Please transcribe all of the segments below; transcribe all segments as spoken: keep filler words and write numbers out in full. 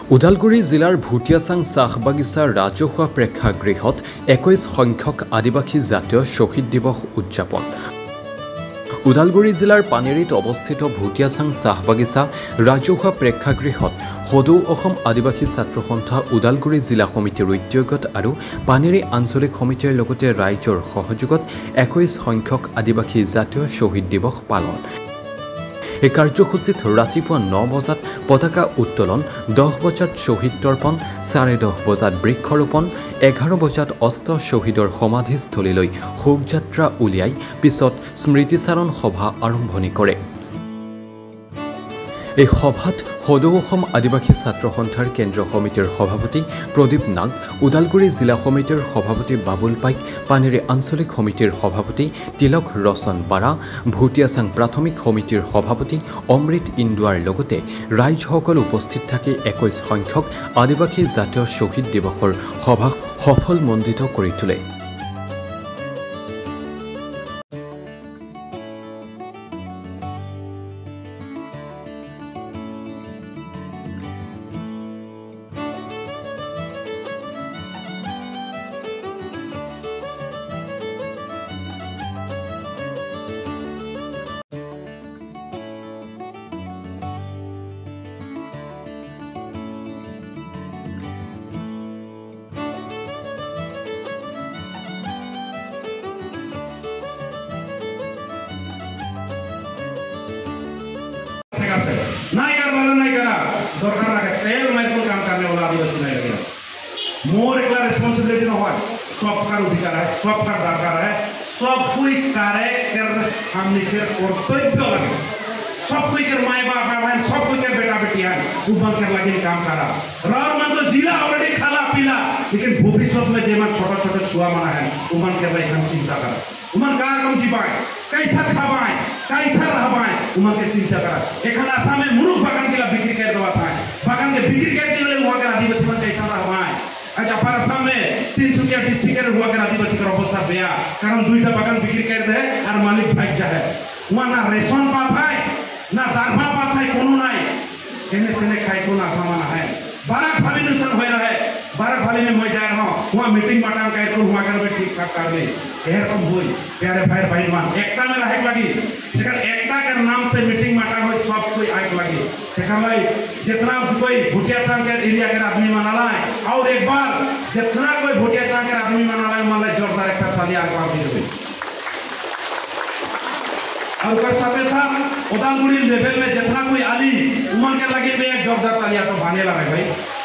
ওদালগুৰি জিলাৰ ভুটিয়াচাং চাহ বাগিচাৰ ৰাজহুৱা প্ৰেক্ষাগৃহত একৈশ সংখ্যক আদিবাসী জাতীয় শ্বহীদ দিৱস উদযাপন। ওদালগুৰি জিলাৰ পানেৰীত অৱস্থিত ভুটিয়াচাং চাহ বাগিচা ৰাজহুৱা প্ৰেক্ষাগৃহত সদৌ অসম আদিবাসী ছাত্ৰ সন্থা ওদালগুৰি জিলা সমিতিৰ উদ্যোগত আৰু পানেৰী আঞ্চলিক সমিতিৰ লগতে ৰাইজৰ সহযোগত একৈশ সংখ্যক আদিবাসী জাতীয় শ্বহীদ দিৱস পালন। এই কাৰ্যসূচীত ৰাতিপুৱা ন বজাত পতাকা উত্তোলন, দহ বজাত শ্বহীদ তৰ্পণ, চাৰে দহ বজাত বৃক্ষৰোপণ, এঘাৰ বজাত অস্ত শ্বহীদৰ সমাধিস্থলীলৈ শোকযাত্ৰা উলিয়াই পিছত স্মৃতিচাৰণ সভা আৰম্ভণি কৰে। এই সভাত সদৌ অসম আদিবাসী ছাত্ৰ সন্থাৰ কেন্দ্ৰীয় সমিতিৰ সভাপতি প্ৰদীপ নাগ, ওদালগুৰি জিলা সমিতিৰ সভাপতি বাবুল পাইক, পানেৰী আঞ্চলিক সমিতিৰ সভাপতি তিলক ৰচন বাৰা, ভুটিয়াচাং প্ৰাথমিক সমিতিৰ সভাপতি অমৃত ইন্দুৱাৰ লগতে ৰাইজসকল উপস্থিত থাকি একৈশ সংখ্যক আদিবাসী জাতীয় শ্বহীদ দিৱসৰ সভাক সফলমণ্ডিত কৰি তোলে। नहीं कर वाला नहीं करा दरकार लगे तेल महत्वपूर्ण काम करने वाला आदिवासी नहीं लगे। मोर एक रिस्पॉन्सिबिलिटी न हो, सबका अधिकार है, सबका दरकार है, सब कोई कार्य कर हम निकल कर्तव्य लगे, सब कोई कर माय बाप है, सब कोई कर बेटा बेटी है, उबन कर लगे काम करा। रार मन तो जिला ऑलरेडी खाला पीला, लेकिन भविष्य में जेमन छोटा छोटा छुआ मना है, उबन कर लगे हम चिंता करा। उमन कार कम जीवाए, कैसा खावाए, कैसा रहवाए, उमन के चिंता करा। एक आशा में मुरुख बागान के लिए बिक्री कर दवा था, बागान के बिक्री कर दिए वहाँ के आदिवासी मन कैसा रहवाए। आज अपार आसाम में तीन सौ क्या डिस्ट्रिक्ट के हुआ के आदिवासी का अवस्था बेया, कारण दुईटा बागान बिक्री कर दे और मालिक भाग जाए। वहाँ ना रेशन पात है, ना दारभा पात है, कोनो नहीं, जिन्हें जिन्हें खाए को ना खाना है। बारह फाली नुकसान हो रहा है, बारह फाली में मैं जा रहा हूँ, वहाँ मीटिंग मटान कर तो वहाँ कर ठीक ठाक कर ले। यह कम हुई, प्यारे भाई भाई मान, एकता में रहे लगी, जगह एकता के नाम से मीटिंग मटान हो सब कोई आग लगी। सेकंड भाई जितना कोई भुटियाचांग के एरिया के आदमी मना लाए, और एक बार जितना कोई भुटियाचांग के आदमी मना लाए, मान ले जोरदार एक साली आग मार दी गई। और कर साथे साथ उदालगुरी लेवल में जितना कोई आली उमन के लगे में एक जोरदार तालियां तो भाने लगे भाई।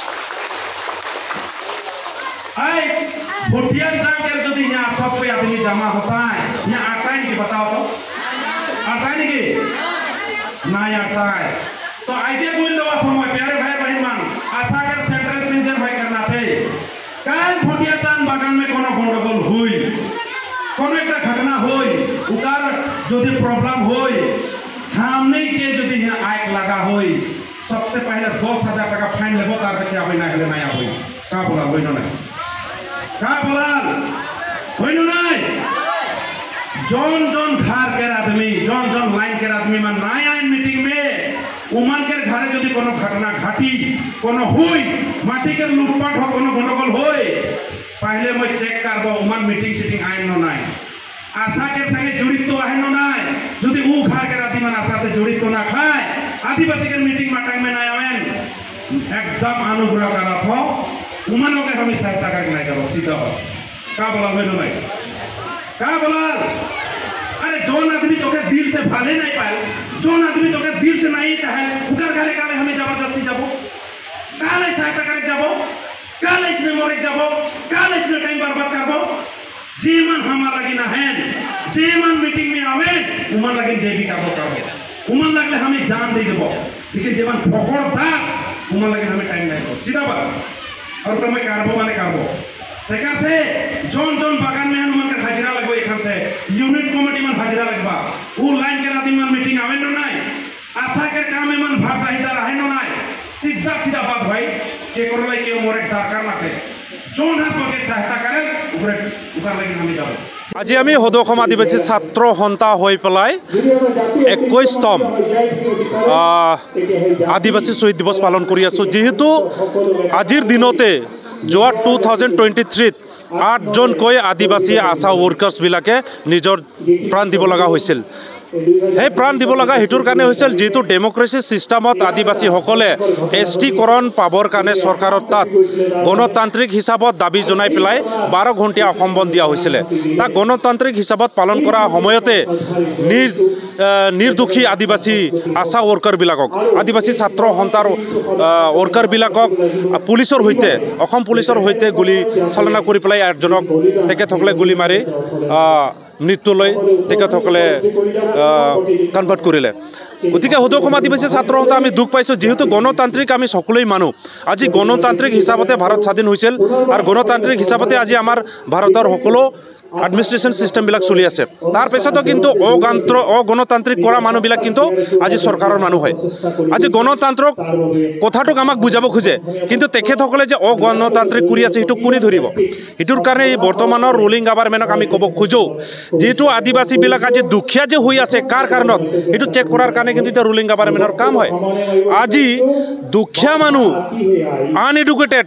आज भुटियाचांग के जो भी यहाँ सब कोई आदमी जमा होता है, यहाँ आता है नहीं बताओ तो आता है नहीं नहीं आता है। तो आइए बोल दो आप हमारे प्यारे भाई बहन मान आशा कर सेंट्रल प्रिंजन भाई करना थे कल भुटियाचांग बागान में कोनो गंडगोल हुई, कोनो एक घटना हुई, उतार जो भी प्रॉब्लम हुई, हमने के जो भी यहाँ आग लगा हुई, सबसे पहले दस हजार टका फाइन लेबो तार बच्चे अभी ना ले नया हुई का बोला हुई ना का बोला हुई ना नहीं जौन जौन घर के आदमी जौन जौन लाइन के आदमी मन नया आइन मीटिंग में उमन के घरे जो भी कोनो घटना घटी कोनो हुई माटी के लूटपाट हो कोनो गंडगोल होई पहले मैं चेक करबो उमन मीटिंग सीटिंग आइन न नहीं आशा के संगे जुड़ित तो आइन न नहीं यदि वो घर के आदमी मन आशा से जुड़ित तो ना खाए आदिवासी के मीटिंग मटांग में ना आवेन एकदम अनुग्रह करा थो उमन के हम सहायता करके नहीं करो सीधा हो का बोला हुई नहीं का बोला। अरे जोन आदमी तो के दिल से भाले नहीं पाए, जोन आदमी तो के दिल से नहीं चाहे उकर घरे काले हमें जबरदस्ती जाबो काले सहायता करे जाबो काले इसमें मोरे जाबो काले इसमें टाइम बर्बाद करबो। जीवन हमार लगी ना है, जीवन मीटिंग में आवे उमन लगी जेबी का करबो, उमन लगले हमें जान दे देबो, लेकिन जीवन पकड़ दास उमन लगी हमें टाइम नहीं दो सीधा बात। और तो मैं करबो माने करबो सेकंड से जोन जोन बागान में उमन के हाजिरा लगबो एखन से यूनिट कमिटी में हाजिरा लगबा वो लाइन के आदमी मन मीटिंग आवे न नहीं आशा के काम में मन भाग रहिता रहे न नहीं सीधा सीधा बात भाई के कर ले के मोरे दरकार ना के जोन हाथ के सहायता करे ऊपर ऊपर लेकिन हमें जाबो আজি আমি সদৌ অসম আদিবাসী ছাত্ৰ সন্থা হৈ পেলাই একৈশতম আদিবাসী শ্বহীদ দিৱস পালন কৰি আছোঁ। যিহেতু আজিৰ দিনতে যোৱা টু থাউজেণ্ড টুৱেণ্টি থ্ৰীত আঠজনকৈ আদিবাসী আশা ৱৰ্কাৰ্ছবিলাকে নিজৰ প্ৰাণ দিব লগা হৈছিল। সেই প্ৰাণ দিব লগা সেইটোৰ কাৰণে হৈছিল যিহেতু ডেমক্ৰেচি ছিষ্টেমত আদিবাসীসকলে এছ টিকৰণ পাবৰ কাৰণে চৰকাৰৰ তাত গণতান্ত্ৰিক হিচাপত দাবী জনাই পেলাই বাৰ ঘণ্টীয়া অসম বন্ধ দিয়া হৈছিলে। তাক গণতান্ত্ৰিক হিচাপত পালন কৰাৰ সময়তে নিৰ নিৰ্দোষী আদিবাসী আশা ৱৰ্কাৰবিলাকক আদিবাসী ছাত্ৰ সন্থাৰ ৱৰ্কাৰবিলাকক পুলিচৰ সৈতে অসম পুলিচৰ সৈতে গুলী চালনা কৰি পেলাই এজনক তেখেতসকলে গুলী মাৰি মৃত্যুলৈ তেখেতসকলে কনভাৰ্ট কৰিলে। গতিকে সদৌ অসম আদিবাসী ছাত্ৰ সন্থা আমি দুখ পাইছোঁ। যিহেতু গণতান্ত্ৰিক আমি সকলোৱে মানো। আজি গণতান্ত্ৰিক হিচাপতে ভাৰত স্বাধীন হৈছিল আৰু গণতান্ত্ৰিক হিচাপতে আজি আমাৰ ভাৰতৰ সকলো এডমিনিষ্ট্ৰেশ্যন ছিষ্টেমবিলাক চলি আছে। তাৰপিছতো কিন্তু অগণত্ৰ অগণতান্ত্ৰিক কৰা মানুহবিলাক কিন্তু আজি চৰকাৰৰ মানুহ হয়। আজি গণতান্ত্ৰক কথাটোক আমাক বুজাব খোজে, কিন্তু তেখেতসকলে যে অগণতান্ত্ৰিক কৰি আছে সেইটো কোনে ধৰিব? সেইটোৰ কাৰণে এই বৰ্তমানৰ ৰুলিং গভাৰ্ণমেণ্টক আমি ক'ব খোজোঁ, যিহেতু আদিবাসীবিলাক আজি দুখীয়া যে হৈ আছে কাৰ কাৰণত সেইটো চেক কৰাৰ কাৰণে কিন্তু এতিয়া ৰুলিং গভাৰ্ণমেণ্টৰ কাম হয়। আজি দুখীয়া মানুহ আনএডুকেটেড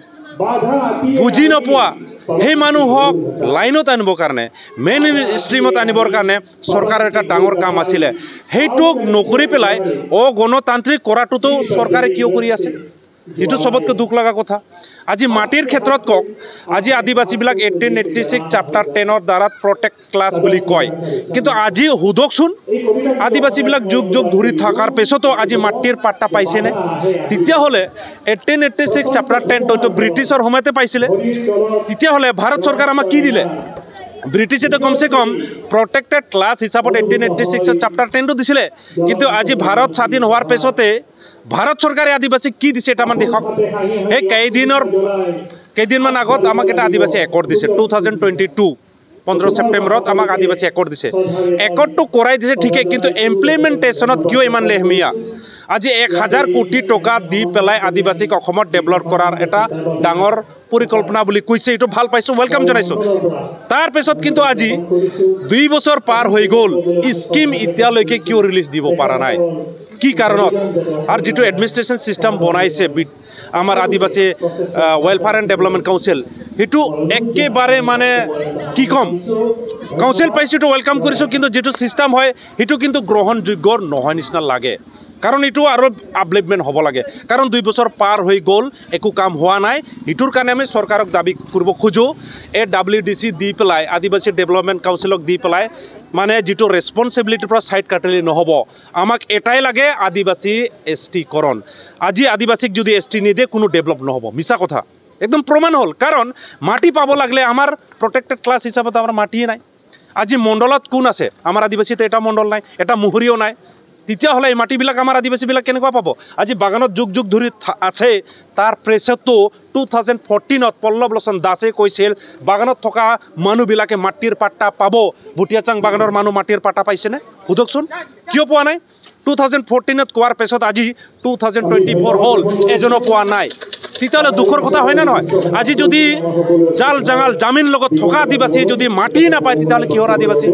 বুজি নোপোৱা সেই মানুহক লাইনত আনিবৰ কাৰণে মেইন ষ্ট্ৰীমত আনিবৰ কাৰণে চৰকাৰৰ এটা ডাঙৰ কাম আছিলে। সেইটোক নকৰি পেলাই অগণতান্ত্ৰিক কৰাটোতো চৰকাৰে কিয় কৰি আছে? সেইটো চবতকৈ দুখ লগা কথা। আজি মাটিৰ ক্ষেত্ৰত কওক, আজি আদিবাসীবিলাক এইটিন এইট্টি ছিক্স চাপ্টাৰ টেনৰ দ্বাৰা প্ৰটেক্ট ক্লাছ বুলি কয়, কিন্তু আজি সোধকচোন আদিবাসীবিলাক যুগ যুগ ধৰি থকাৰ পিছতো আজি মাটিৰ পাট্টা পাইছেনে? তেতিয়াহ'লে eighteen eighty six chapter ten তইতো ব্ৰিটিছৰ সময়তে পাইছিলে। তেতিয়াহ'লে ভাৰত চৰকাৰ আমাক কি দিলে? ব্ৰিটিছে কমচে কম প্ৰটেক্টেড ক্লাছ হিচাপত এইটিন এইট্টি ছিক্সৰ চাপ্টাৰ টেনটো দিছিলে, কিন্তু আজি ভাৰত স্বাধীন হোৱাৰ পিছতে ভাৰত চৰকাৰে আদিবাসীক কি দিছে এটামান দেখক। সেই কেইদিনৰ কেইদিনমান আগত আমাক এটা আদিবাসী একৰ্ড দিছে টু থাউজেণ্ড টুৱেণ্টি টু পোন্ধৰ ছেপ্টেম্বৰত আমাক আদিবাসী একৰ্ড দিছে। একৰ্ডটো কৰাই দিছে ঠিকেই, কিন্তু ইমপ্লিমেণ্টেশ্যনত কিয় ইমান লেহমীয়া? আজি এক হাজাৰ কোটি টকা দি পেলাই আদিবাসীক অসমত ডেভেলপ কৰাৰ এটা ডাঙৰ পৰিকল্পনা বুলি কৈছে, এইটো ভাল পাইছোঁ, ৱেলকাম জনাইছোঁ। তাৰপিছত কিন্তু আজি দুই বছৰ পাৰ হৈ গ'ল, স্কিম এতিয়ালৈকে কিয় ৰিলিজ দিব পৰা নাই? কি কাৰণত? আৰু যিটো এডমিনিষ্ট্ৰেশ্যন ছিষ্টেম বনাইছে আমাৰ আদিবাসী ৱেলফেয়াৰ এণ্ড ডেভেলপমেণ্ট কাউন্সিল, সেইটো একেবাৰে মানে কি ক'ম, কাউন্সিল পাইছোঁ এইটো ৱেলকাম কৰিছোঁ, কিন্তু যিটো ছিষ্টেম হয় সেইটো কিন্তু গ্ৰহণযোগ্য নহয় নিচিনা লাগে। কাৰণ এইটো আৰু আপডেটমেণ্ট হ'ব লাগে, কাৰণ দুই বছৰ পাৰ হৈ গ'ল একো কাম হোৱা নাই। সেইটোৰ কাৰণে আমি চৰকাৰক দাবী কৰিব খোজোঁ, এই ডাব্লিউ ডি চি দি পেলাই আদিবাসী ডেভেলপমেণ্ট কাউন্সিলক দি পেলাই মানে যিটো ৰেছপনচিবিলিটিৰ পৰা ছাইড কাটিলে নহ'ব। আমাক এটাই লাগে আদিবাসী এছ টিকৰণ। আজি আদিবাসীক যদি এছ টি নিদিয়ে কোনো ডেভেলপ নহ'ব, মিছা কথা একদম প্ৰমাণ হ'ল। কাৰণ মাটি পাব লাগিলে আমাৰ প্ৰটেক্টেড ক্লাছ হিচাপত আমাৰ মাটিয়ে নাই। আজি মণ্ডলত কোন আছে? আমাৰ আদিবাসীতে এটা মণ্ডল নাই, এটা মুহুৰীও নাই। তেতিয়াহ'লে এই মাটিবিলাক আমাৰ আদিবাসীবিলাক কেনেকুৱা পাব? আজি বাগানত যুগ যুগ ধৰি আছে, তাৰ পিছতো টু থাউজেণ্ড ফৰ্টিনত পল্লৱ লোচন দাসে কৈছিল বাগানত থকা মানুহবিলাকে মাটিৰ পাট্টা পাব। ভুটিয়াচাং বাগানৰ মানুহ মাটিৰ পাট্টা পাইছেনে? সোধকচোন, কিয় পোৱা নাই? টু থাউজেণ্ড ফৰ্টিনত কোৱাৰ পিছত আজি টু থাউজেণ্ড টুৱেণ্টি ফ'ৰ হ'ল, এজনো পোৱা নাই। তেতিয়াহ'লে দুখৰ কথা হয় নে নহয়? আজি যদি জাল জাঙাল জামিন লগত থকা আদিবাসীয়ে যদি মাটি নাপায় তেতিয়াহ'লে কিহৰ আদিবাসী?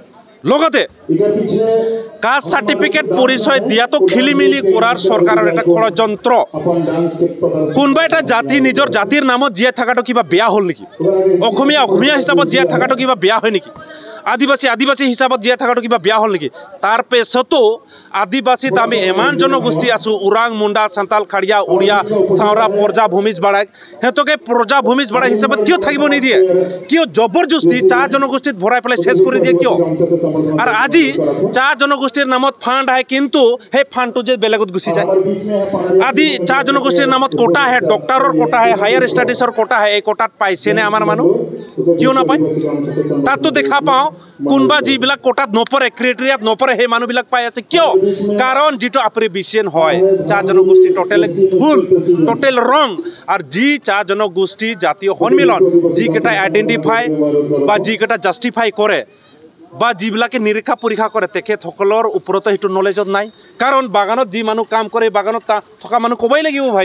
লগতে কাষ্ট চাৰ্টিফিকেট পৰিচয় দিয়াটো খেলি মেলি কৰাৰ চৰকাৰৰ এটা ষড়যন্ত্ৰ। কোনোবা এটা জাতি নিজৰ জাতিৰ নামত জীয়াই থকাটো কিবা বেয়া হ'ল নেকি? অসমীয়া অসমীয়া হিচাপত জীয়াই থকাটো কিবা বেয়া হয় নেকি? আদিবাসী আদিবাসী হিচাপত জীয়াই থকাটো কিবা বেয়া হ'ল নেকি? তাৰপিছতো আদিবাসীত আমি ইমান জনগোষ্ঠী আছোঁ, ওৰাং, মুণ্ডা, চান্তাল, খাৰিয়া, উৰিয়া, চাওৰা, প্ৰজা, ভূমিজ বাড়াক, সিহঁতকে প্ৰজা ভূমিজ বাড়াক হিচাপত কিয় থাকিব নিদিয়ে? কিয় জবৰদস্তি চাহ জনগোষ্ঠীত ভৰাই পেলাই চেছ কৰি দিয়ে কিয়? আৰু আজি চাহ জনগোষ্ঠীৰ নামত ফাণ্ড আহে, কিন্তু সেই ফাণ্ডটো যে বেলেগত গুচি যায়। আদি চাহ জনগোষ্ঠীৰ নামত কোটা আহে, ডক্টৰৰ কোটা আহে, হায়াৰ ষ্টাডিজৰ কোটা আহে, এই কোটাত পাইছেনে আমাৰ মানুহ? কিয় নাপায়? তাততো দেখা পাওঁ কোনোবা যিবিলাক কোটাত নপৰে, ক্ৰাইটেৰিয়াত নপৰে, সেই মানুহবিলাক পাই আছে। কিয়? কাৰণ যিটো এপ্ৰিভিয়েশ্যন হয় চাহ জনগোষ্ঠী টোটেল ভুল, টোটেল ৰং। আৰু যি চাহ জনগোষ্ঠী জাতীয় সন্মিলন যিকেইটা আইডেণ্টিফাই বা যিকেইটা জাষ্টিফাই কৰে বা যিবিলাকে নিৰীক্ষা পৰীক্ষা কৰে তেখেতসকলৰ ওপৰতো সেইটো নলেজত নাই। কাৰণ বাগানত যি মানুহ কাম কৰে, বাগানত থকা মানুহ ক'বই লাগিব ভাই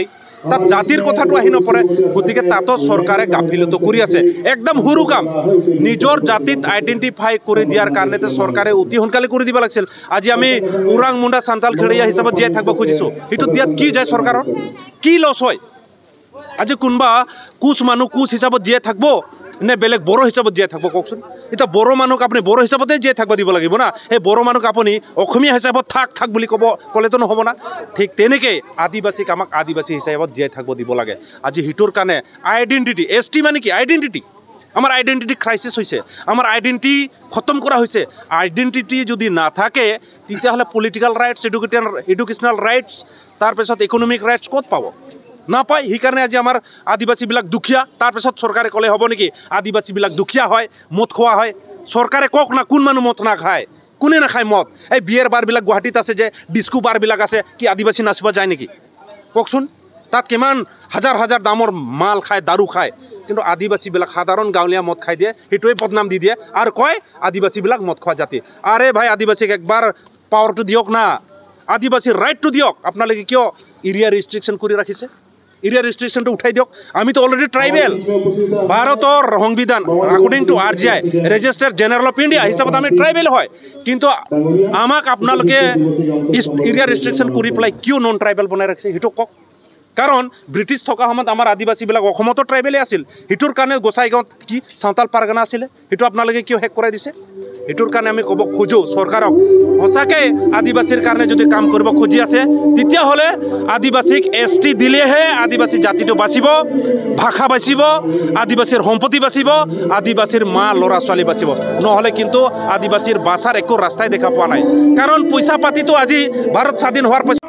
তাত জাতিৰ কথাটো আহি নপৰে গতিকে তাতো চৰকাৰে গাফিলতি কৰি আছে একদম সৰু কাম নিজৰ জাতিত আইডেন্টিফাই কৰি দিয়াৰ কাৰণে চৰকাৰে অতি সোনকালে কৰি দিব লাগিছিল আজি আমি উৰাং মুণ্ডা সান্তাল খেৰীয়া হিচাপত জীয়াই থাকিব খুজিছোঁ সেইটো দিয়াত কি যায় চৰকাৰৰ কি লছ হয় আজি কোনোবা কোচ মানুহ কোচ হিচাপত জীয়াই থাকিব নে বেলেগ বড়ো হিচাপত জীয়াই থাকিব কওকচোন এতিয়া বড়ো মানুহক আপুনি বড়ো হিচাপতে জীয়াই থাকিব দিব লাগিব না সেই বড়ো মানুহক আপুনি অসমীয়া হিচাপত থাক থাক বুলি ক'ব ক'লেতো নহ'ব না ঠিক তেনেকৈ আদিবাসীক আমাক আদিবাসী হিচাপত জীয়াই থাকিব দিব লাগে আজি সিটোৰ কাৰণে আইডেণ্টিটি এছ টি মানে কি আইডেণ্টিটি আমাৰ আইডেণ্টিটি ক্ৰাইচিছ হৈছে আমাৰ আইডেণ্টিটি খতম কৰা হৈছে আইডেণ্টিটি যদি নাথাকে তেতিয়াহ'লে political rights education educational rights তাৰপিছত ইকনমিক ৰাইটছ ক'ত পাব নাপায় সেইকাৰণে আজি আমাৰ আদিবাসীবিলাক দুখীয়া তাৰপিছত চৰকাৰে ক'লে হ'ব নেকি আদিবাসীবিলাক দুখীয়া হয় মদ খোৱা হয় চৰকাৰে কওক না কোন মানুহ মদ নাখায় কোনে নাখায় মদ এই বিয়েৰ বাৰবিলাক গুৱাহাটীত আছে যে ডিস্কো বাৰবিলাক আছে কি আদিবাসী নাচিব যায় নেকি কওকচোন তাত কিমান হাজাৰ হাজাৰ দামৰ মাল খায় দাৰু খায় কিন্তু আদিবাসীবিলাক সাধাৰণ গাঁৱলীয়া মদ খাই দিয়ে সেইটোৱে বদনাম দি দিয়ে আৰু কয় আদিবাসীবিলাক মদ খোৱা জাতি আৰে ভাই আদিবাসীক একবাৰ পাৱাৰটো দিয়ক না আদিবাসীৰ ৰাইটটো দিয়ক আপোনালোকে কিয় এৰিয়া ৰেষ্ট্ৰিকশ্যন কৰি ৰাখিছে এৰিয়া ৰেষ্ট্ৰিকশ্যনটো উঠাই দিয়ক আমিতো অলৰেডি ট্ৰাইবেল ভাৰতৰ সংবিধান according to R G I registrar general of India হিচাপত আমি ট্ৰাইবেল হয় কিন্তু আমাক আপোনালোকে এৰিয়া ৰেষ্ট্ৰিকশ্যন কৰি পেলাই কিয় নন ট্ৰাইবেল বনাই ৰাখিছে সেইটো কওক কাৰণ ব্ৰিটিছ থকা সময়ত আমাৰ আদিবাসীবিলাক অসমতো ট্ৰাইবেলে আছিল সেইটোৰ কাৰণে গোসাইগাঁৱত কি সাঁওতাল পাৰগানা আছিলে সেইটো আপোনালোকে কিয় শেষ কৰাই দিছে এইটোৰ কাৰণে আমি ক'ব খোজোঁ চৰকাৰক সঁচাকৈ আদিবাসীৰ কাৰণে যদি কাম কৰিব খুজি আছে তেতিয়াহ'লে আদিবাসীক এছ টি দিলেহে আদিবাসী জাতিটো বাচিব ভাষা বাচিব আদিবাসীৰ সম্পত্তি বাচিব আদিবাসীৰ মা ল'ৰা ছোৱালী বাচিব নহ'লে কিন্তু আদিবাসীৰ বাচাৰ একো ৰাস্তাই দেখা পোৱা নাই কাৰণ পইচা পাতিটো আজি ভাৰত স্বাধীন হোৱাৰ পাছত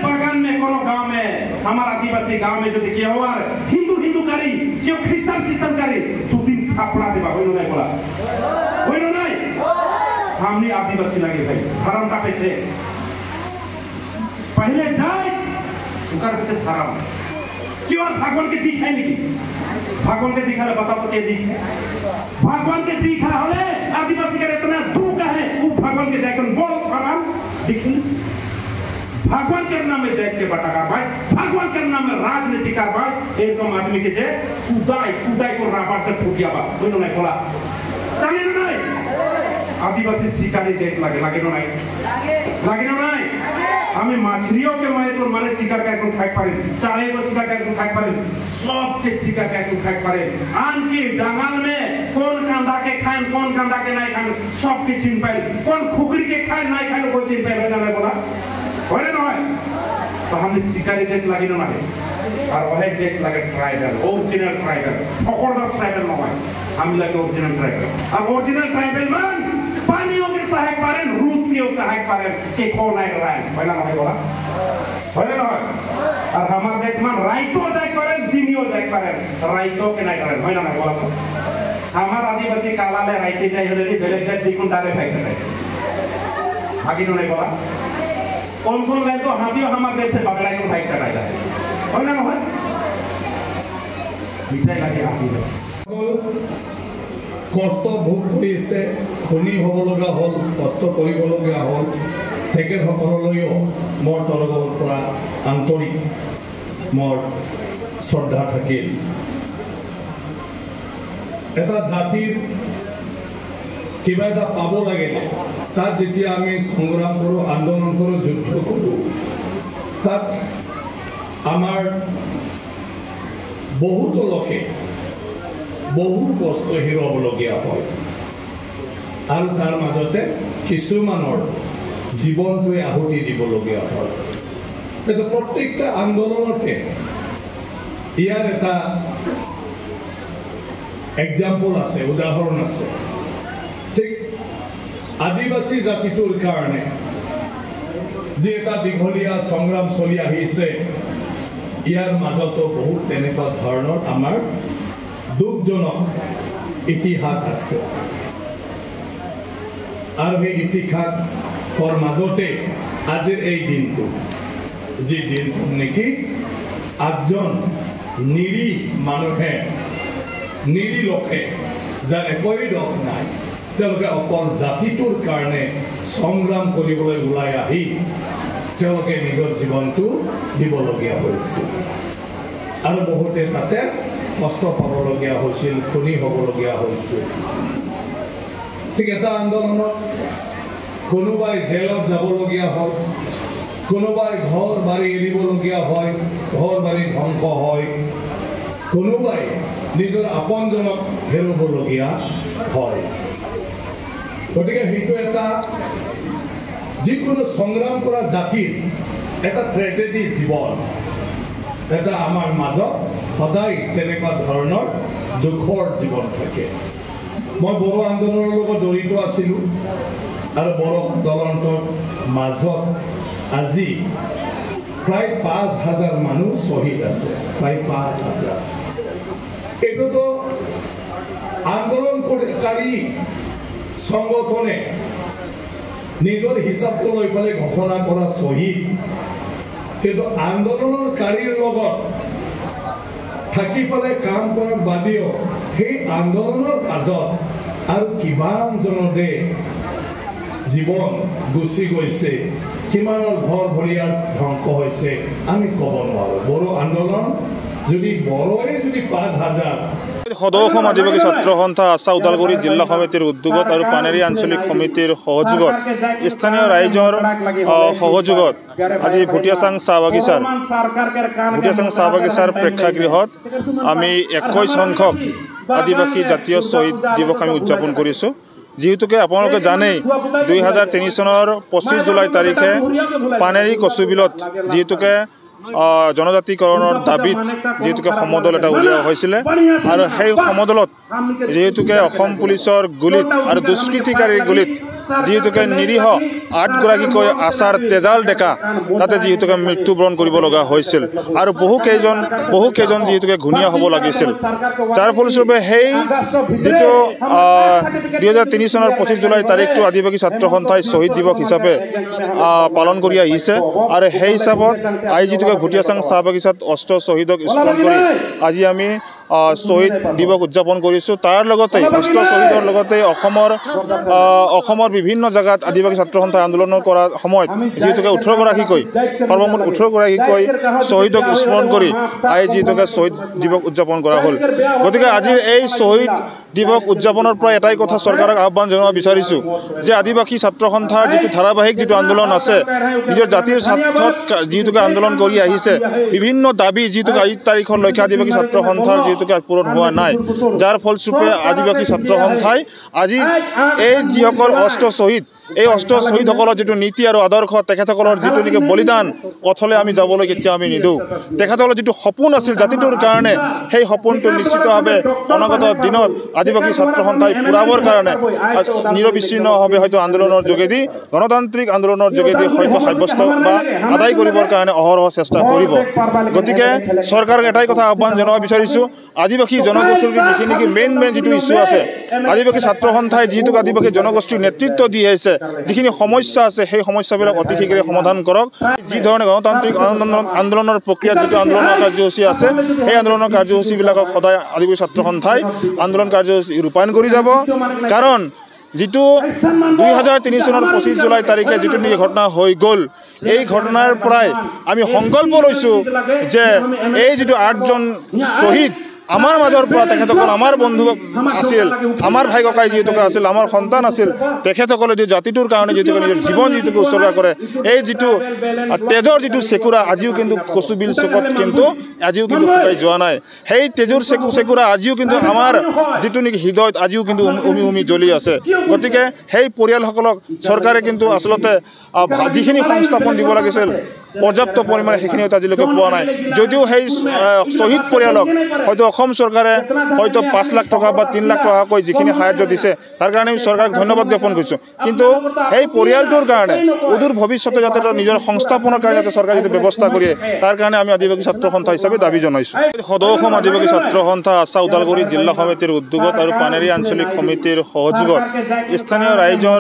हमारा आदिवासी गांव में जो देखिए हुआ हिंदू हिंदू करी क्यों क्रिश्चियन क्रिश्चियन करी दो दिन थापड़ा देवा होई नहीं बोला होई नहीं हमने आदिवासी लगे भाई धर्म का पीछे पहले जाए उनका पीछे धर्म क्यों भगवान के दिखाई नहीं भगवान के दिखा बताओ तो क्या दिखे भगवान के दिखा होले आदिवासी का इतना दुख है वो भगवान के जाकर बोल भगवान दिखी भगवान के नाम में जय के बटाका भाई भगवान के नाम में राजनीति का भाई एकदम आदमी के जय कुदाई कुदाई को रावण से फूटिया बा दोनों ने बोला चले नहीं आदिवासी शिकारी जय लगे लगे नहीं लगे नहीं हमें मछलियों के मारे तो मारे शिकार का को खाई पारे चाहे को शिकार का को खाई पारे सब के शिकार का को खाई पारे आन की जंगल में कौन कांदा के खाए कौन कांदा के नहीं खाए सब के चिन पाए कौन खुकरी के खाए नहीं खाए कोई चिन पाए ना बोला होले নহয় তো আমি শিকারি জেট লাগি না আর ওহে জেট লাগে ট্রাইবেল অরিজিনাল ট্রাইবেল ফকরদাস ট্রাইবেল নহয় আমি লাগে অরিজিনাল ট্রাইবেল আর অরিজিনাল ট্রাইবেল মান পানিও के सहायक पारेन रूट के सहायक पारेन के को নাই রায় হয়না নহয় বলা হলে নহয় আর আমার জেট মান রাইতো যাই করেন দিনিও যাই পারেন রাইতো কে নাই করেন হয়না নহয় বলা আমার আদিবাসী কালালে রাইতে যাই হলে বেলেগ জেট দিকুন দারে ফাইতে নাই ভাগিনো নাই বলা कौन कौन लाइन तो हाथियों हमारे देश से बगड़ा को फाइट चढ़ाई जाए और ना हो मिठाई लगे आदिवासी কষ্ট ভোগ কৰিছে খনি হ'ব লগা হ'ল কষ্ট কৰিব লগা হ'ল তেখেতসকললৈও মোৰ তৰফৰ পৰা আন্তৰিক মোৰ শ্ৰদ্ধা থাকিল এটা জাতিৰ কিবা এটা পাব লাগে তাত যেতিয়া আমি সংগ্ৰাম কৰোঁ আন্দোলন কৰোঁ যুদ্ধ কৰোঁ তাত আমাৰ বহুতো লোকে বহু কষ্ট হেৰুৱাবলগীয়া হয় আৰু তাৰ মাজতে কিছুমানৰ জীৱনটোৱে আহুতি দিবলগীয়া হয় কিন্তু প্ৰত্যেকটা আন্দোলনতে ইয়াৰ এটা এক্সাম্পল আছে উদাহৰণ আছে ঠিক আদিবাসী জাতিটোৰ কাৰণে যে এটা দীঘলীয়া সংগ্ৰাম চলি আহিছে ইয়াৰ মাজতো বহুত তেনেকুৱা ধৰণৰ আমাৰ দুখজনক ইতিহাস আছে আৰু সেই ইতিহাসৰ মাজতে আজিৰ এই দিনটো যি দিনটো নেকি আঠজন নিৰী মানুহে নিৰী লোকে যাৰ একোই দোষ নাই তেওঁলোকে অকল জাতিটোৰ কাৰণে সংগ্ৰাম কৰিবলৈ ওলাই আহি তেওঁলোকে নিজৰ জীৱনটো দিবলগীয়া হৈছিল আৰু বহুতে তাতে কষ্ট পাবলগীয়া হৈছিল, খুনি হ'বলগীয়া হৈছিল। ঠিক এটা আন্দোলনত কোনোবাই জেলত যাবলগীয়া হয়, কোনোবাই ঘৰ বাৰী এৰিবলগীয়া হয়, ঘৰ বাৰী ধ্বংস হয়, কোনোবাই নিজৰ আপোনজনক হেৰুবলগীয়া হয়। গতিকে সেইটো এটা যিকোনো সংগ্ৰাম কৰা জাতিৰ এটা ট্ৰেজেডি জীৱন, এটা আমাৰ মাজত সদায় তেনেকুৱা ধৰণৰ দুখৰ জীৱন থাকে। মই বড়ো আন্দোলনৰ লগত জড়িত আছিলোঁ আৰু বড়ো আন্দোলনৰ মাজত আজি প্ৰায় পাঁচ হাজাৰ মানুহ শ্বহীদ আছে, প্ৰায় পাঁচ হাজাৰ। এইটোতো আন্দোলনকাৰী সংগঠনে নিজৰ হিচাপটো লৈ পেলাই ঘোষণা কৰা শ্বহীদ, কিন্তু আন্দোলনকাৰীৰ লগত থাকি পেলাই কাম কৰাৰ বাদেও সেই আন্দোলনৰ মাজত আৰু কিমানজনৰে জীৱন গুচি গৈছে, কিমানৰ ঘৰ ভৰিয়াত ধ্বংস হৈছে আমি ক'ব নোৱাৰোঁ। বড়ো আন্দোলন যদি বড়োৱে যদি পাঁচ হাজাৰ সদৌ অসম আদিবাসী ছাত্ৰ সন্থা আছা ওদালগুৰি জিলা সমিতিৰ উদ্যোগত আৰু পানেৰী আঞ্চলিক সমিতিৰ সহযোগত স্থানীয় ৰাইজৰ সহযোগত আজি ভুটিয়াচাং চাহ বাগিচাৰ ভুটিয়াচাং চাহ বাগিচাৰ প্ৰেক্ষাগৃহত আমি একৈছ সংখ্যক আদিবাসী জাতীয় শ্বহীদ দিৱস আমি উদযাপন কৰিছোঁ। যিহেতুকে আপোনালোকে জানেই দুই হাজাৰ তিনি চনৰ পঁচিছ জুলাই তাৰিখে পানেৰী কচুবিলত যিহেতুকে জনজাতিকৰণৰ দাবীত যিহেতুকে সমদল এটা উলিওৱা হৈছিলে আৰু সেই সমদলত যিহেতুকে অসম পুলিচৰ গুলিত আৰু দুষ্কৃতিকাৰীৰ গুলিত যিহেতুকে নিৰীহ আঠগৰাকীকৈ আচাৰ তেজাল ডেকা তাতে যিহেতুকে মৃত্যুবৰণ কৰিব লগা হৈছিল আৰু বহুকেইজন বহুকেইজন যিহেতুকে ঘূণীয়া হ'ব লাগিছিল, যাৰ ফলস্বৰূপে সেই যিটো দুই হাজাৰ তিনি চনৰ পঁচিছ জুলাই তাৰিখটো আদিবাসী ছাত্ৰ সন্থাই শ্বহীদ দিৱস হিচাপে পালন কৰি আহিছে। আৰু সেই হিচাপত আজি যিটোকে ভুটিয়াচাং চাহ বাগিচাত অষ্ট শ্বহীদক স্মৰণ কৰি আজি আমি শ্বহীদ দিৱস উদযাপন কৰিছোঁ। তাৰ লগতে অষ্ট শ্বহীদৰ লগতে অসমৰ অসমৰ বিভিন্ন জেগাত আদিবাসী ছাত্ৰ সন্থাই আন্দোলন কৰাৰ সময়ত যিহেতুকে ওঠৰগৰাকীকৈ সৰ্বমুঠ ওঠৰগৰাকীকৈ শ্বহীদক স্মৰণ কৰি আজি যিহেতুকে শ্বহীদ দিৱস উদযাপন কৰা হ'ল। গতিকে আজিৰ এই শ্বহীদ দিৱস উদযাপনৰ পৰা এটাই কথা চৰকাৰক আহ্বান জনাব বিচাৰিছোঁ যে আদিবাসী ছাত্ৰ সন্থাৰ যিটো ধাৰাবাহিক যিটো আন্দোলন আছে, নিজৰ জাতিৰ স্বাৰ্থত যিহেতুকে আন্দোলন কৰি আহিছে, বিভিন্ন দাবী যিহেতুকে আজিৰ তাৰিখলৈকে আদিবাসী ছাত্ৰ সন্থাৰ যিহেতুকে পূৰণ হোৱা নাই, যাৰ ফলস্বৰূপে আদিবাসী ছাত্ৰ সন্থাই আজি এই যিসকল অষ্ট শ্বহীদ এই অষ্ট শ্বহীদসকলৰ যিটো নীতি আৰু আদৰ্শ, তেখেতসকলৰ যিটো নেকি বলিদান পথলৈ আমি যাবলৈ কেতিয়াও আমি নিদিওঁ। তেখেতসকলৰ যিটো সপোন আছিল জাতিটোৰ কাৰণে, সেই সপোনটো নিশ্চিতভাৱে অনাগত দিনত আদিবাসী ছাত্ৰ সন্থাই পূৰাবৰ কাৰণে নিৰবিচ্ছিন্নভাৱে হয়তো আন্দোলনৰ যোগেদি গণতান্ত্ৰিক আন্দোলনৰ যোগেদি হয়তো সাব্যস্ত বা আদায় কৰিবৰ কাৰণে অহৰহ চেষ্টা কৰিব। গতিকে চৰকাৰক এটাই কথা আহ্বান জনাব বিচাৰিছোঁ, আদিবাসী জনগোষ্ঠীৰ যিখিনি নেকি মেইন মেইন যিটো ইছ্যু আছে, আদিবাসী ছাত্ৰ সন্থাই যিহেতু আদিবাসী জনগোষ্ঠীৰ নেতৃত্ব দি আহিছে, যিখিনি সমস্যা আছে সেই সমস্যাবিলাক অতি শীঘ্ৰে সমাধান কৰক। যি ধৰণে গণতান্ত্ৰিক আন্দোলন আন্দোলনৰ প্ৰক্ৰিয়াত যিটো আন্দোলনৰ কাৰ্যসূচী আছে, সেই আন্দোলনৰ কাৰ্যসূচীবিলাকক সদায় আদিবাসী ছাত্ৰ সন্থাই আন্দোলন কাৰ্যসূচী ৰূপায়ণ কৰি যাব। কাৰণ যিটো দুই হাজাৰ তিনি চনৰ পঁচিছ জুলাই তাৰিখে যিটো নেকি ঘটনা হৈ গ'ল, এই ঘটনাৰ পৰাই আমি সংকল্প লৈছোঁ যে এই যিটো আঠজন শ্বহীদ আমাৰ মাজৰ পৰা তেখেতসকল আমাৰ বন্ধু আছিল, আমাৰ ভাই ককাই যিহেতুকে আছিল, আমাৰ সন্তান আছিল, তেখেতসকলে যি জাতিটোৰ কাৰণে যিহেতুকে নিজৰ জীৱন যিটোকে উৎসৰ্গা কৰে, এই যিটো তেজৰ যিটো চেকুৰা আজিও কিন্তু কচুবিল চুকত কিন্তু আজিও কিন্তু শুকাই যোৱা নাই। সেই তেজৰ চেকু চেকুৰা আজিও কিন্তু আমাৰ যিটো নেকি হৃদয়ত আজিও কিন্তু উমি উমি জ্বলি আছে। গতিকে সেই পৰিয়ালসকলক চৰকাৰে কিন্তু আচলতে যিখিনি সংস্থাপন দিব লাগিছিল পৰ্যাপ্ত পৰিমাণে সেইখিনি হয়তো আজিলৈকে পোৱা নাই। যদিও সেই শ্বহীদ পৰিয়ালক হয়তো অসম চৰকাৰে হয়তো পাঁচ লাখ টকা বা তিনি লাখ টকাকৈ যিখিনি সাহায্য দিছে, তাৰ কাৰণে আমি চৰকাৰক ধন্যবাদ জ্ঞাপন কৰিছোঁ। কিন্তু সেই পৰিয়ালটোৰ কাৰণে অদূৰ ভৱিষ্যতে যাতে নিজৰ সংস্থাপনৰ কাৰণে যাতে চৰকাৰে যাতে ব্যৱস্থা কৰে, তাৰ কাৰণে আমি আদিবাসী ছাত্ৰ সন্থা হিচাপে দাবী জনাইছোঁ। সদৌ অসম আদিবাসী ছাত্ৰ সন্থা আছা ওদালগুৰি জিলা সমিতিৰ উদ্যোগত আৰু পানেৰী আঞ্চলিক সমিতিৰ সহযোগত স্থানীয় ৰাইজৰ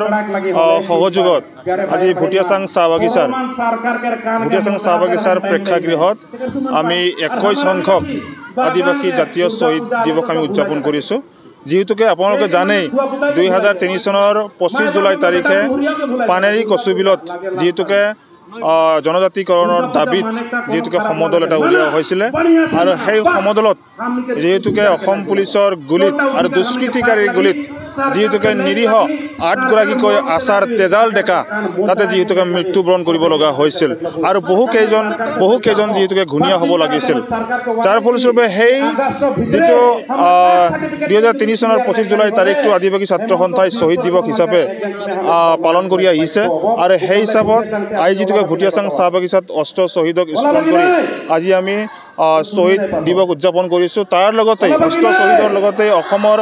সহযোগত আজি ভুটিয়াচাং চাহ বাগিচাৰ ভুটিয়াচাং চাহ বাগিচাৰ প্ৰেক্ষাগৃহত আমি একৈছ সংখ্যক আদিবাসী জাতীয় শ্বহীদ দিৱস আমি উদযাপন কৰিছোঁ। যিহেতুকে আপোনালোকে জানেই দুই হাজাৰ তিনি চনৰ পঁচিছ জুলাই তাৰিখে পানেৰী কচুবিলত যিহেতুকে জনজাতিকৰণৰ দাবীত যিহেতুকে সমদল এটা উলিওৱা হৈছিলে আৰু সেই সমদলত যিহেতুকে অসম পুলিচৰ গুলিত আৰু দুষ্কৃতিকাৰীৰ গুলিত যিহেতুকে নিৰীহ আঠগৰাকীকৈ আচাৰ তেজাল ডেকা তাতে যিহেতুকে মৃত্যুবৰণ কৰিব লগা হৈছিল আৰু বহু কেইজন বহু কেইজন যিহেতুকে ঘূণীয়া হ'ব লাগিছিল যাৰ ফলস্বৰূপে সেই যিটো দুহেজাৰ তিনি চনৰ পঁচিছ জুলাই তাৰিখটো আদিবাসী ছাত্ৰ সন্থাই শ্বহীদ দিৱস হিচাপে পালন কৰি আহিছে আৰু সেই হিচাপত আজি যিটোকে ভুটিয়াচাং চাহ বাগিচাত অষ্ট শ্বহীদক স্মৰণ কৰি আজি আমি শ্বহীদ দিৱস উদযাপন কৰিছোঁ তাৰ লগতে অষ্ট শ্বহীদৰ লগতে অসমৰ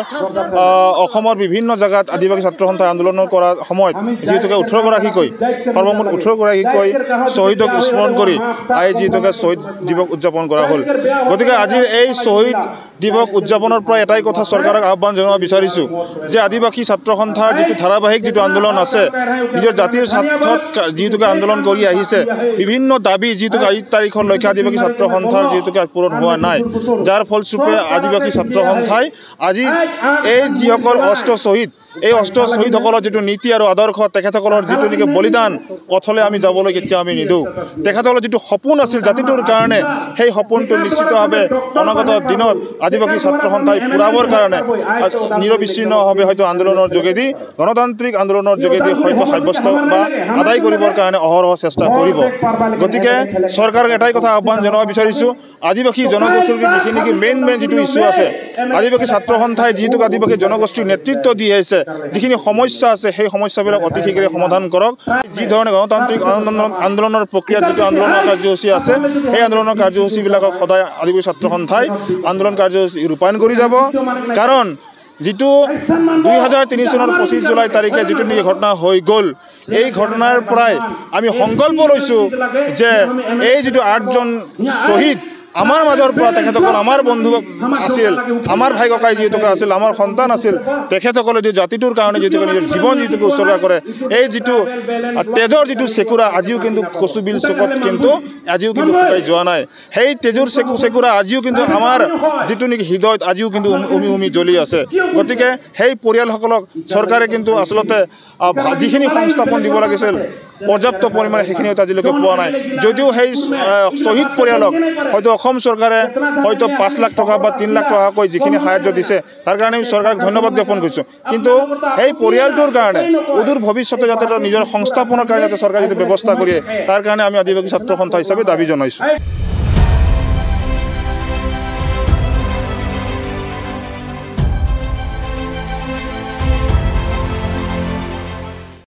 অসমৰ বিভিন্ন জেগাত আদিবাসী ছাত্ৰ সন্থাই আন্দোলন কৰাৰ সময়ত যিহেতুকে ওঠৰগৰাকীকৈ সৰ্বমুঠ ওঠৰগৰাকীকৈ শ্বহীদক স্মৰণ কৰি আজি যিহেতুকে শ্বহীদ দিৱস উদযাপন কৰা হ'ল গতিকে আজিৰ এই শ্বহীদ দিৱস উদযাপনৰ পৰা এটাই কথা চৰকাৰক আহ্বান জনাব বিচাৰিছোঁ যে আদিবাসী ছাত্ৰ সন্থাৰ যিটো ধাৰাবাহিক যিটো আন্দোলন আছে নিজৰ জাতিৰ স্বাৰ্থত যিহেতুকে আন্দোলন কৰি আহিছে বিভিন্ন দাবী যিহেতুকে আজিৰ তাৰিখলৈকে আদিবাসী ছাত্ৰ সন্থাৰ যিহেতুকে পূৰণ হোৱা নাই যাৰ ফলস্বৰূপে আদিবাসী ছাত্ৰ সন্থাই আজি এই যিসকল অষ্ট শ্বহীদ এই অষ্ট শ্বহীদসকলৰ যিটো নীতি আৰু আদৰ্শ তেখেতসকলৰ যিটো নেকি বলিদান পথলৈ আমি যাবলৈ কেতিয়াও আমি নিদিওঁ তেখেতসকলৰ যিটো সপোন আছিল জাতিটোৰ কাৰণে সেই সপোনটো নিশ্চিতভাৱে অনাগত দিনত আদিবাসী ছাত্ৰ সন্থাই পূৰাবৰ কাৰণে নিৰবিচ্ছিন্নভাৱে হয়তো আন্দোলনৰ যোগেদি গণতান্ত্ৰিক আন্দোলনৰ যোগেদি হয়তো সাব্যস্ত বা আদায় কৰিবৰ কাৰণে অহৰহ চেষ্টা কৰিব গতিকে চৰকাৰক এটাই কথা আহ্বান জনাব বিচাৰিছোঁ আদিবাসী জনগোষ্ঠীৰ যিখিনি নেকি মেইন মেইন যিটো ইছ্যু আছে আদিবাসী ছাত্ৰ সন্থাই যিহেতু আদিবাসী জনগোষ্ঠীৰ নেতৃত্ব দি আহিছে যিখিনি সমস্যা আছে সেই সমস্যাবিলাক অতি শীঘ্ৰে সমাধান কৰক যি ধৰণে গণতান্ত্ৰিক আন্দোলন আন্দোলনৰ প্ৰক্ৰিয়াত যিটো আন্দোলনৰ কাৰ্যসূচী আছে সেই আন্দোলনৰ কাৰ্যসূচীবিলাকক সদায় আদিবাসী ছাত্ৰ সন্থাই আন্দোলন কাৰ্যসূচী ৰূপায়ণ কৰি যাব কাৰণ যিটো দুই হাজাৰ তিনি চনৰ পঁচিছ জুলাই তাৰিখে যিটো নেকি ঘটনা হৈ গ'ল এই ঘটনাৰ পৰাই আমি সংকল্প লৈছোঁ যে এই যিটো আঠজন শ্বহীদ আমাৰ মাজৰ পৰা তেখেতসকল আমাৰ বন্ধু আছিল আমাৰ ভাই ককাই যিহেতুকে আছিল আমাৰ সন্তান আছিল তেখেতসকলে যি জাতিটোৰ কাৰণে যিহেতুকে নিজৰ জীৱন যিটোকে উৎসৰ্গা কৰে এই যিটো তেজৰ যিটো চেকুৰা আজিও কিন্তু কচুবিল চুকত কিন্তু আজিও কিন্তু শুকাই যোৱা নাই সেই তেজৰ চেকু চেকুৰা আজিও কিন্তু আমাৰ যিটো নেকি হৃদয়ত আজিও কিন্তু উমি উমি জ্বলি আছে গতিকে সেই পৰিয়ালসকলক চৰকাৰে কিন্তু আচলতে যিখিনি সংস্থাপন দিব লাগিছিল পৰ্যাপ্ত পৰিমাণে সেইখিনি আজিলৈকে পোৱা নাই যদিও সেই শ্বহীদ পৰিয়ালক হয়তো অসম চৰকাৰে হয়তো পাঁচ লাখ টকা বা তিনি লাখ টকাকৈ যিখিনি সাহায্য দিছে তাৰ কাৰণে আমি চৰকাৰক ধন্যবাদ জ্ঞাপন কৰিছোঁ কিন্তু সেই পৰিয়ালটোৰ কাৰণে অদূৰ ভৱিষ্যতে যাতে নিজৰ সংস্থাপনৰ কাৰণে যাতে চৰকাৰে যাতে ব্যৱস্থা কৰে তাৰ কাৰণে আমি আদিবাসী ছাত্ৰ সন্থা হিচাপে দাবী জনাইছোঁ।